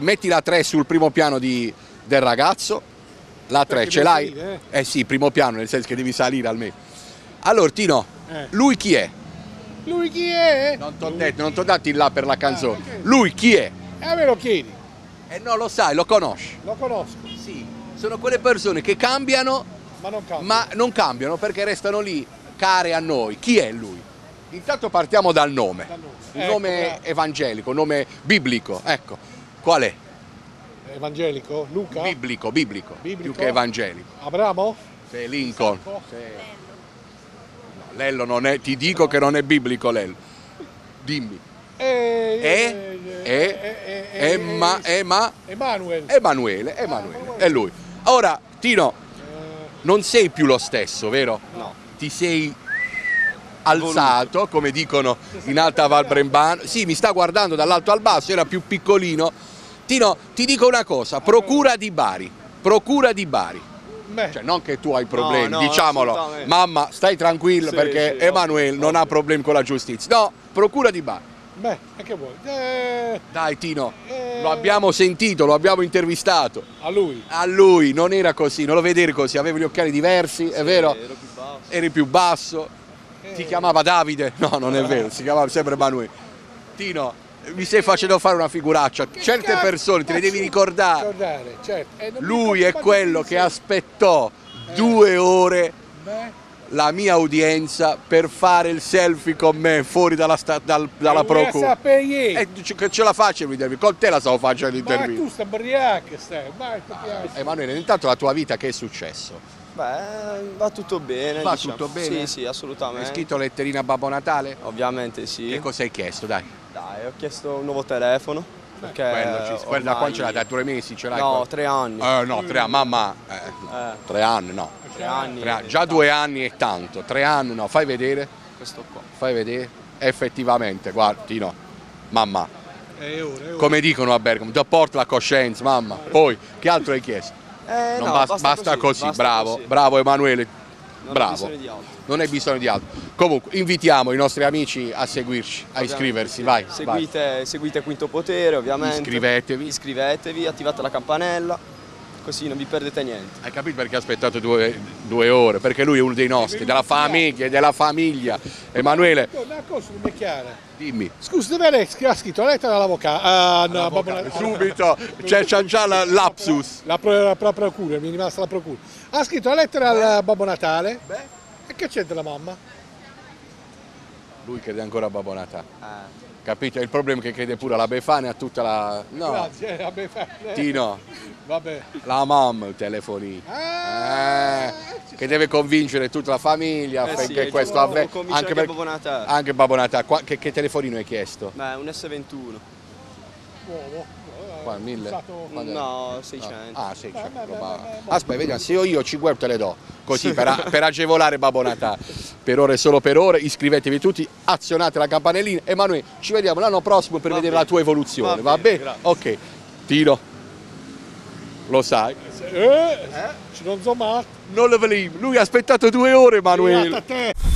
metti la 3 sul primo piano del ragazzo, la 3 ce l'hai? Eh sì, primo piano, nel senso che devi salire almeno. Allora Tino, lui chi è? Lui chi è? Non t'ho detto, non t'ho dato il là per la canzone. Lui chi è? A me lo chiedi. No, lo sai, lo conosci. Lo conosco. Sì, sono quelle persone che cambiano, ma non cambiano perché restano lì care a noi. Chi è lui? Intanto partiamo dal nome. Il nome evangelico, nome biblico, ecco. Qual è? Evangelico? Luca? Biblico, più che evangelico. Abramo? Sì, Lincoln. Sì. No, Lello non è, ti dico che non è biblico Lello. Dimmi. Emanuele, è lui. Ora, Tino, non sei più lo stesso, vero? No. Ti sei alzato, come dicono in Alta Val Brembano. Sì, mi sta guardando dall'alto al basso, era più piccolino. Tino, ti dico una cosa, procura di Bari. Cioè, non che tu hai problemi, no, diciamolo. Mamma, stai tranquillo perché Emanuele non ha problemi con la giustizia. No, procura di Bari. Beh, e che vuoi? Dai Tino, lo abbiamo sentito, lo abbiamo intervistato. A lui? A lui, non era così, non lo vedevi così, avevi gli occhiali diversi, è vero? Ero più basso. Eri più basso. Ti chiamava Davide? No, non è vero, si chiamava sempre Emanuele. Tino, mi stai facendo fare una figuraccia. Certe persone te le devi ricordare. Certo. Lui è quello che aspettò 2 ore la mia udienza per fare il selfie con me fuori dalla procura. Che ce la facevi l'intervista? Con te la stavo facendo l'intervista. Ma tu stai ubriaco, Emanuele, intanto la tua vita che è successo? Beh, va tutto bene. Va diciamo. tutto bene? Sì, assolutamente. Hai scritto letterina a Babbo Natale? Ovviamente sì. Che cosa hai chiesto, dai? Dai, ho chiesto un nuovo telefono. Perché quello da quando ce l'hai? Da 2 mesi ce l'hai? No, 3 anni. No, 3 anni, mamma. 3 anni no. 3 anni. Già 2 anni è tanto, 3 anni no. Fai vedere? Questo qua. Fai vedere? Effettivamente, guarda, Tino, mamma. Come dicono a Bergamo, ti porta la coscienza, mamma. Poi, che altro hai chiesto? No, basta così, bravo, così. bravo Emanuele, bravo. Non hai bisogno di altro. Comunque, invitiamo i nostri amici a seguirci, a iscriversi, vai. Seguite Quinto Potere, ovviamente. Iscrivetevi, attivate la campanella, così non vi perdete niente. Hai capito perché ha aspettato 2 ore? Perché lui è uno dei nostri, della famiglia. Emanuele. Una cosa non è chiara. Dimmi. Scusa, dove ha scritto la lettera all'avvocato? Subito, c'è già la lapsus. La procura, mi è rimasta la procura. Ha scritto la lettera al Babbo Natale. E che c'entra la mamma? Lui crede ancora a Babbo Natale. Capito? Il problema è che crede pure alla Befana e a tutta la... No. Grazie, la Befana. Tino. Vabbè. La mamma il telefonino. Che deve convincere tutta la famiglia affinché questo avvenga. Anche Babbo Natale. Anche Babbo Natale. Che telefonino hai chiesto? Beh, un S21. Nuovo. Qua, 1000? No, 600. 600. Aspetta, vediamo, se io 5 te le do, così per agevolare Babbo Natale. Per ore solo per ore, iscrivetevi tutti, azionate la campanellina. Emanuele, ci vediamo l'anno prossimo per vedere la tua evoluzione, va bene? Ok, Tino, lo sai. Non so mai. Non lo volevo, lui ha aspettato 2 ore, Emanuele.